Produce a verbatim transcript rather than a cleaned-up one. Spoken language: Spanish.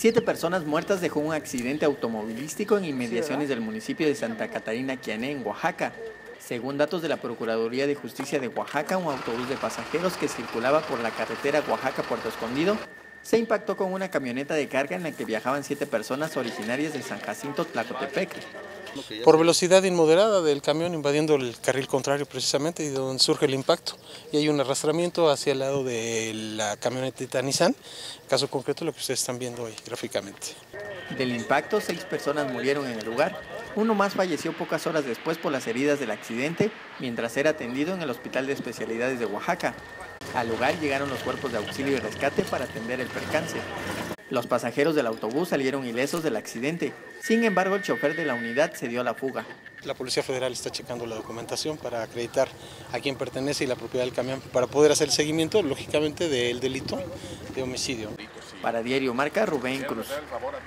Siete personas muertas dejó un accidente automovilístico en inmediaciones del municipio de Santa Catarina Quiané, en Oaxaca. Según datos de la Procuraduría de Justicia de Oaxaca, un autobús de pasajeros que circulaba por la carretera Oaxaca-Puerto Escondido se impactó con una camioneta de carga en la que viajaban siete personas originarias de San Jacinto, Tlacotepec. Por velocidad inmoderada del camión invadiendo el carril contrario precisamente y donde surge el impacto. Y hay un arrastramiento hacia el lado de la camionetita Nissan, caso concreto lo que ustedes están viendo hoy gráficamente. Del impacto, seis personas murieron en el lugar. Uno más falleció pocas horas después por las heridas del accidente, mientras era atendido en el Hospital de Especialidades de Oaxaca. Al lugar llegaron los cuerpos de auxilio y rescate para atender el percance. Los pasajeros del autobús salieron ilesos del accidente. Sin embargo, el chofer de la unidad se dio a la fuga. La Policía Federal está checando la documentación para acreditar a quién pertenece y la propiedad del camión, para poder hacer el seguimiento, lógicamente, del delito de homicidio. Para Diario Marca, Rubén Cruz.